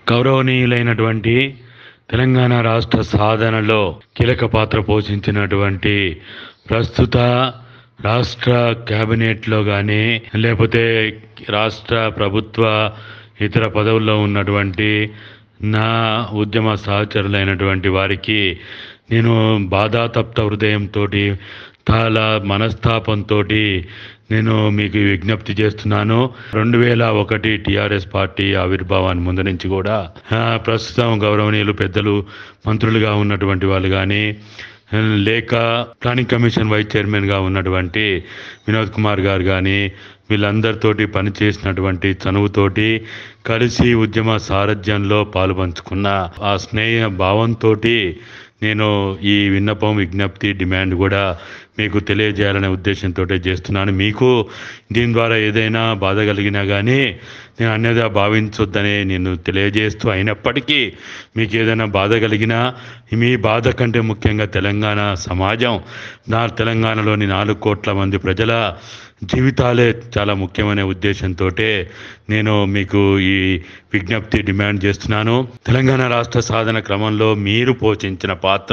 గౌరవనీయులైనటువంటి తెలంగాణ రాష్ట్ర సాధనలో కీలక పాత్ర పోషించినటువంటి ప్రస్తుత రాష్ట్ర క్యాబినెట్లో కానీ లేకపోతే రాష్ట్ర ప్రభుత్వ ఇతర పదవుల్లో ఉన్నటువంటి నా ఉద్యమ సహచరులైనటువంటి వారికి నేను బాధాతప్త హృదయంతో చాలా మనస్తాపంతో నేను మీకు విజ్ఞప్తి చేస్తున్నాను. 2001 టీఆర్ఎస్ పార్టీ ఆవిర్భావాన్ని ముందు నుంచి కూడా ప్రస్తుతం గౌరవనీయులు పెద్దలు మంత్రులుగా ఉన్నటువంటి వాళ్ళు కానీ లేక ప్లానింగ్ కమిషన్ వైస్ చైర్మన్గా ఉన్నటువంటి వినోద్ కుమార్ గారు కానీ వీళ్ళందరితోటి పనిచేసినటువంటి చనువుతోటి కలిసి ఉద్యమ సారథ్యంలో పాలుపంచుకున్న ఆ స్నేహ భావంతో నేను ఈ విన్నపం, విజ్ఞప్తి, డిమాండ్ కూడా మీకు తెలియజేయాలనే ఉద్దేశంతో చేస్తున్నాను. మీకు దీని ద్వారా ఏదైనా బాధ కలిగినా కానీ నేను అన్యదా భావించొద్దని నేను తెలియజేస్తూ, అయినప్పటికీ మీకు ఏదైనా బాధ కలిగినా మీ బాధ కంటే ముఖ్యంగా తెలంగాణ సమాజం, తెలంగాణలోని 4 కోట్ల మంది ప్రజల జీవితాలే చాలా ముఖ్యమైన ఉద్దేశంతో నేను మీకు ఈ విజ్ఞప్తి, డిమాండ్ చేస్తున్నాను. తెలంగాణ రాష్ట్ర సాధన క్రమంలో మీరు పోషించిన పాత్ర,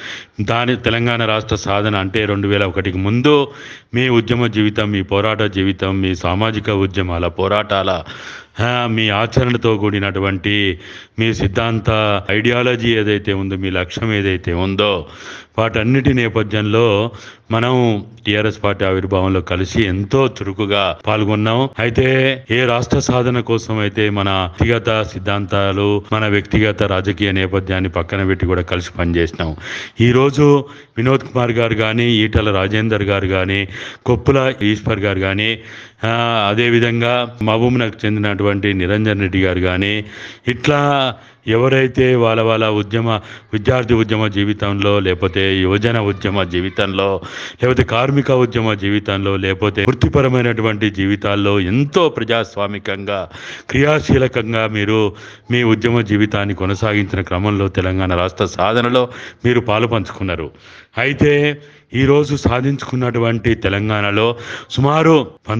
తెలంగాణ రాష్ట్ర సాధన అంటే 2001కి ముందు మీ ఉద్యమ జీవితం, మీ పోరాట జీవితం, మీ సామాజిక ఉద్యమాల పోరాటాల మీ ఆచరణతో కూడినటువంటి మీ సిద్ధాంత ఐడియాలజీ ఏదైతే ఉందో, మీ లక్ష్యం ఏదైతే ఉందో, వాటన్నిటి నేపథ్యంలో మనం టీఆర్ఎస్ పార్టీ ఆవిర్భావంలో కలిసి ఎంతో చురుకుగా పాల్గొన్నాం. అయితే ఏ రాష్ట్ర సాధన కోసం అయితే మన వ్యక్తిగత సిద్ధాంతాలు, మన వ్యక్తిగత రాజకీయ నేపథ్యాన్ని పక్కన పెట్టి కూడా కలిసి పనిచేసినాం. ఈరోజు వినోద్ కుమార్ గారు కానీ, ఈటల రాజేందర్ గారు కానీ, కొప్పుల ఈశ్వర్ గారు కానీ, అదేవిధంగా మహబూబ్నగర్కు చెందినటువంటి నిరంజన్ రెడ్డి గారు కానీ, ఇట్లా ఎవరైతే వాళ్ళ విద్యార్థి ఉద్యమ జీవితంలో, లేకపోతే యువజన ఉద్యమ జీవితంలో, లేకపోతే కార్మిక ఉద్యమ జీవితంలో, లేకపోతే వృత్తిపరమైనటువంటి జీవితాల్లో ఎంతో ప్రజాస్వామికంగా, క్రియాశీలకంగా మీరు మీ ఉద్యమ జీవితాన్ని కొనసాగించిన క్రమంలో తెలంగాణ రాష్ట్ర సాధనలో మీరు పాలు పంచుకున్నారు. అయితే ఈరోజు సాధించుకున్నటువంటి తెలంగాణలో సుమారు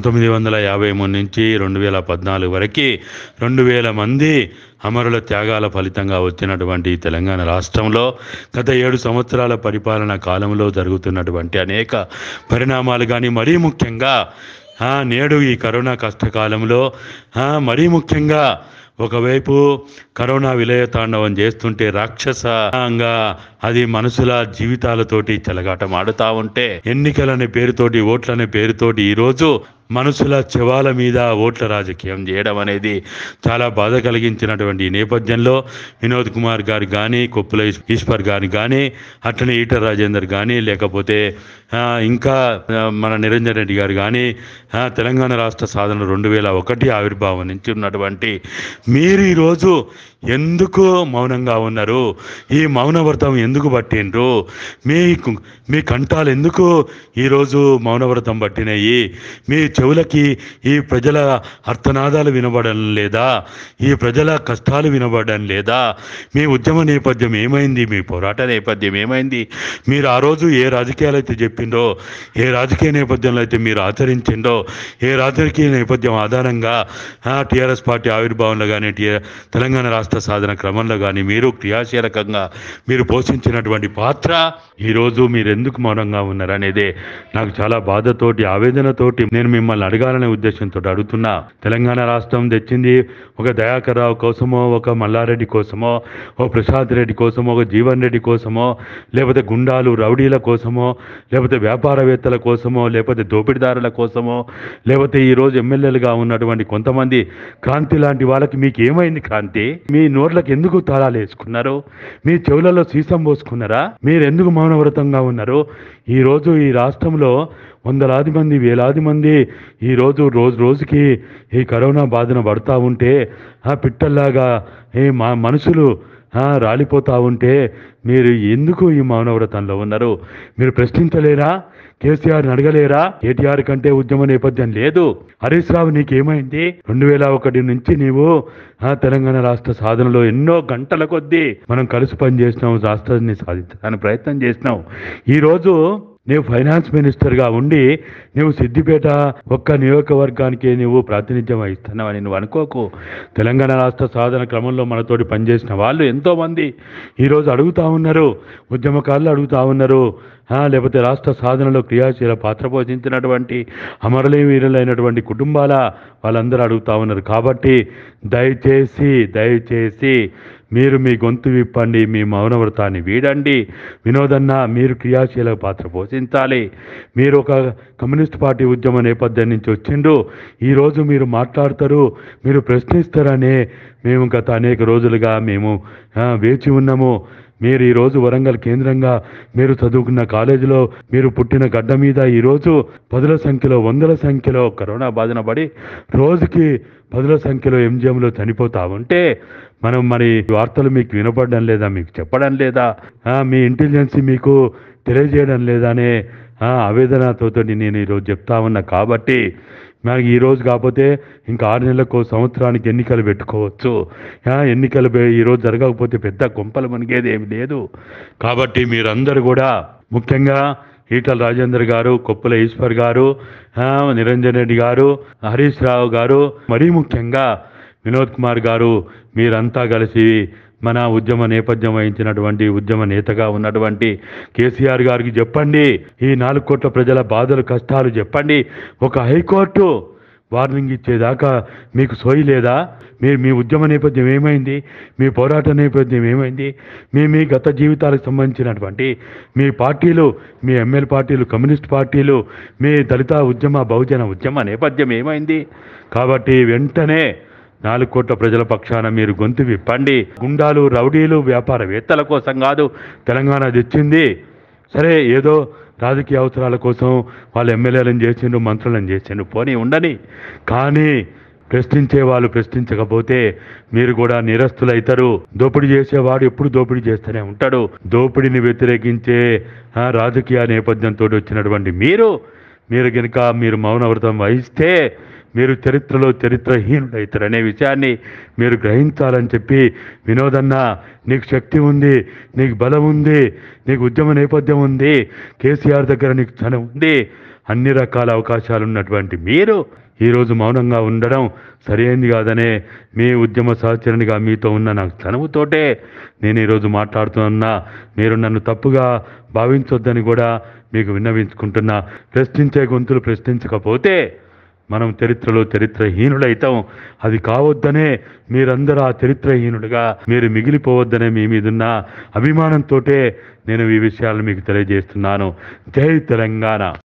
1953 నుంచి 2014 వరకు 2000 మంది అమరుల త్యాగాల ఫలితంగా వచ్చినటువంటి తెలంగాణ రాష్ట్రంలో గత 7 సంవత్సరాల పరిపాలన కాలంలో జరుగుతున్నటువంటి అనేక పరిణామాలు కానీ, మరీ ముఖ్యంగా నేడు ఈ కరోనా కష్టకాలంలో మరీ ముఖ్యంగా ఒకవైపు కరోనా విలయ తాండవం చేస్తుంటే రాక్షసంగా అది మనుషుల జీవితాలతోటి చెలగాటం ఆడుతూ ఉంటే, ఎన్నికలనే పేరుతోటి, ఓట్లనే పేరుతోటి ఈరోజు మనుషుల శవాల మీద ఓట్ల రాజకీయం చేయడం అనేది చాలా బాధ కలిగించినటువంటి నేపథ్యంలో వినోద్ కుమార్ గారు కానీ, కొప్పుల ఈశ్వర్ గారు కానీ, అట్లనే ఈటల రాజేందర్ కానీ, లేకపోతే ఇంకా మన నిరంజన్ రెడ్డి గారు కానీ, తెలంగాణ రాష్ట్ర సాధన 2001 ఆవిర్భావం నుంచి ఉన్నటువంటి మీరు ఈరోజు ఎందుకు మౌనంగా ఉన్నారు? ఈ మౌనవ్రతం ఎందుకు పట్టిండ్రు? మీ కంఠాలు ఎందుకు ఈరోజు మౌనవ్రతం పట్టినాయి? మీ చెవులకి ఈ ప్రజల అర్థనాదాలు వినబడడం లేదా? ఈ ప్రజల కష్టాలు వినబడడం లేదా? మీ ఉద్యమ నేపథ్యం ఏమైంది? మీ పోరాట నేపథ్యం ఏమైంది? మీరు ఆ రోజు ఏ రాజకీయాలు అయితే చెప్పిండో, ఏ రాజకీయ నేపథ్యంలో అయితే మీరు ఆచరించిండో, ఏ రాజకీయ నేపథ్యం ఆధారంగా టీఆర్ఎస్ పార్టీ ఆవిర్భావంలో కానీ, తెలంగాణ రాష్ట్ర సాధన క్రమంలో కానీ మీరు క్రియాశీలకంగా మీరు పోషించినటువంటి పాత్ర, ఈరోజు మీరు ఎందుకు మౌనంగా ఉన్నారనేదే నాకు చాలా బాధతోటి, ఆవేదనతోటి నేను మిమ్మల్ని అడగాలనే ఉద్దేశంతో అడుగుతున్నా. తెలంగాణ రాష్ట్రం తెచ్చింది ఒక దయాకర్ రావు కోసమో, ఒక మల్లారెడ్డి కోసమో, ఓ ప్రసాద్ రెడ్డి కోసమో, ఒక జీవన్ రెడ్డి కోసమో, లేకపోతే గుండాలు రౌడీల కోసమో, లేకపోతే వ్యాపారవేత్తల కోసమో, లేకపోతే దోపిడిదారుల కోసమో, లేకపోతే ఈరోజు ఎమ్మెల్యేలుగా ఉన్నటువంటి కొంతమంది క్రాంతి లాంటి వాళ్ళకి మీకు ఏమైంది క్రాంతి? మీ నోట్లకు ఎందుకు తాళాలు వేసుకున్నారు? మీ చెవులలో సీసం పోసుకున్నారా? మీరు ఎందుకు మౌనవ్రతంగా ఉన్నారు? ఈరోజు ఈ రాష్ట్రంలో వందలాది మంది, వేలాది మంది ఈరోజు రోజుకి ఈ కరోనా బాధన పడుతూ ఉంటే పిట్టల్లాగా మనుషులు రాలిపోతూ ఉంటే మీరు ఎందుకు ఈ మౌనవ్రతంలో ఉన్నారు? మీరు ప్రశ్నించలేరా? కేసీఆర్ని అడగలేరా? కేటీఆర్ కంటే ఉద్యమ నేపథ్యం లేదు. హరీష్ రావు నీకేమైంది? 2001 నుంచి నీవు తెలంగాణ రాష్ట్ర సాధనలో ఎన్నో గంటల కొద్దీ మనం కలిసి పనిచేసినాం, రాష్ట్రాన్ని సాధించడానికి ప్రయత్నం చేసినాం. ఈరోజు నువ్వు ఫైనాన్స్ మినిస్టర్గా ఉండి నువ్వు సిద్దిపేట ఒక్క నియోజకవర్గానికి నువ్వు ప్రాతినిధ్యం వహిస్తున్నావని నువ్వు అనుకోకు. తెలంగాణ రాష్ట్ర సాధన క్రమంలో మనతోటి పనిచేసిన వాళ్ళు ఎంతోమంది ఈరోజు అడుగుతా ఉన్నారు, ఉద్యమకారులు అడుగుతా ఉన్నారు, లేకపోతే రాష్ట్ర సాధనలో క్రియాశీల పాత్ర పోషించినటువంటి అమరవీరులైనటువంటి కుటుంబాల వాళ్ళందరూ అడుగుతా ఉన్నారు. కాబట్టి దయచేసి మీరు మీ గొంతు విప్పండి, మీ మౌనవ్రతాన్ని వీడండి. వినోదన్న, మీరు క్రియాశీల పాత్ర పోషించాలి. మీరు ఒక కమ్యూనిస్ట్ పార్టీ ఉద్యమ నేపథ్యం నుంచి వచ్చిండ్రు, ఈరోజు మీరు మాట్లాడతారు, మీరు ప్రశ్నిస్తారనే మేము గత అనేక రోజులుగా మేము వేచి ఉన్నాము. మీరు ఈరోజు వరంగల్ కేంద్రంగా మీరు చదువుకున్న కాలేజీలో మీరు పుట్టిన గడ్డ మీద ఈరోజు 10ల సంఖ్యలో 100ల సంఖ్యలో కరోనా బాధన పడి రోజుకి 10ల సంఖ్యలో ఎంజిఎంలో చనిపోతా ఉంటే మరి వార్తలు మీకు వినపడడం లేదా, మీకు చెప్పడం లేదా, మీ ఇంటెలిజెన్స్ మీకు తెలియజేయడం లేదా అనే ఆవేదనతో నేను ఈరోజు చెప్తా ఉన్నా. కాబట్టి మనకి ఈరోజు కాకపోతే ఇంకా 6 నెలలకు సంవత్సరానికి ఎన్నికలు పెట్టుకోవచ్చు. ఎన్నికలు ఈరోజు జరగకపోతే పెద్ద కొంపలు మనకేది ఏమి లేదు. కాబట్టి మీరందరూ కూడా ముఖ్యంగా ఈటల రాజేందర్ గారు, కొప్పుల ఈశ్వర్ గారు, నిరంజన్ రెడ్డి గారు, హరీష్ రావు గారు, మరీ ముఖ్యంగా వినోద్ కుమార్ గారు, మీరంతా కలిసి మన ఉద్యమ నేపథ్యం వహించినటువంటి ఉద్యమ నేతగా ఉన్నటువంటి కేసీఆర్ గారికి చెప్పండి, ఈ 4 కోట్ల ప్రజల బాధలు కష్టాలు చెప్పండి. ఒక హైకోర్టు వార్నింగ్ ఇచ్చేదాకా మీకు సోయి లేదా? మీ ఉద్యమ నేపథ్యం ఏమైంది? మీ పోరాట నేపథ్యం ఏమైంది? మీ గత జీవితాలకు సంబంధించినటువంటి మీ పార్టీలు, మీ ఎమ్మెల్యే పార్టీలు, కమ్యూనిస్ట్ పార్టీలు, మీ దళిత ఉద్యమ బహుజన ఉద్యమ నేపథ్యం ఏమైంది? కాబట్టి వెంటనే 4 కోట్ల ప్రజల పక్షాన మీరు గొంతు విప్పండి. గుండాలు, రౌడీలు, వ్యాపారవేత్తల కోసం కాదు తెలంగాణ తెచ్చింది. సరే, ఏదో రాజకీయ అవసరాల కోసం వాళ్ళు ఎమ్మెల్యేలను చేసిండు, మంత్రులను చేసిండు, పోనీ ఉండని. కానీ ప్రశ్నించే వాళ్ళు ప్రశ్నించకపోతే మీరు కూడా నిరస్తులైతారు. దోపిడీ చేసేవాడు ఎప్పుడు దోపిడీ చేస్తూనే ఉంటాడు. దోపిడీని వ్యతిరేకించే రాజకీయ నేపథ్యంతో వచ్చినటువంటి మీరు కనుక మీరు మౌనవ్రతం వహిస్తే మీరు చరిత్రలో చరిత్రహీనుడైతారనే విషయాన్ని మీరు గ్రహించాలని చెప్పి, వినోదన్న, నీకు శక్తి ఉంది, నీకు బలం ఉంది, నీకు ఉద్యమ నేపథ్యం ఉంది, కేసీఆర్ దగ్గర నీకు చనువు ఉంది, అన్ని రకాల అవకాశాలు ఉన్నటువంటి మీరు ఈరోజు మౌనంగా ఉండడం సరైనది కాదనే మీ ఉద్యమ సహచరునిగా మీతో ఉన్న నాకు చనువుతోటే నేను ఈరోజు మాట్లాడుతున్నా. మీరు నన్ను తప్పుగా భావించొద్దని కూడా మీకు విన్నవించుకుంటున్నా. ప్రశ్నించే గొంతులు ప్రశ్నించకపోతే మనం చరిత్రలో చరిత్రహీనులైతాం. అది కావద్దనే మీరందరూ ఆ చరిత్రహీనులుగా మీరు మిగిలిపోవద్దనే మీ మీదున్న అభిమానంతో నేను ఈ విషయాలు మీకు తెలియజేస్తున్నాను. జై తెలంగాణ.